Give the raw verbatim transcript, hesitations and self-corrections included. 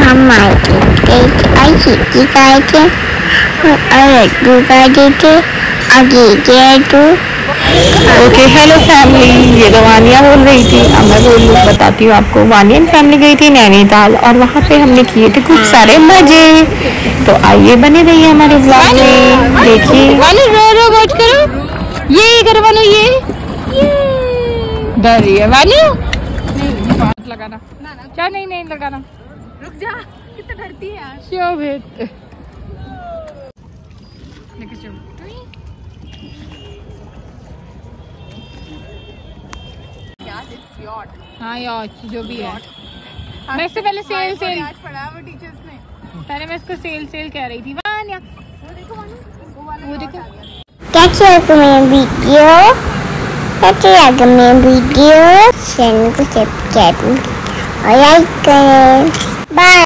हम मार्केट गए थे और सिटी गए थे और लड्डू गए थे और गए तो। ओके हेलो फैमिली, ये तो वानिया बोल रही थी। अब मैं बोल बताती हूँ आपको। वानिया फैमिली गई थी नैनीताल और वहाँ पे हमने किए थे खूब सारे मजे। तो आइए बने रहिए हमारे ब्लॉग में, देखिए। वानी रो रो मत करो, ये करो वानी, ये डर रही है वानी। नहीं हाथ लगाना, क्या नहीं नहीं लगाना, रुक जा, कितना डरती है यार। शोभित हाँ यार जो भी है। मैं इससे पहले सेल सेल पढ़ा वो टीचर्स ने, पहले मैं इसको सेल सेल कह रही थी। वानिया वो देखो, वो वाला वो देखो। कैसे लगा मेरा वीडियो, कैसे लगा मेरा वीडियो, चैनल को सब्सक्राइब और लाइक करें।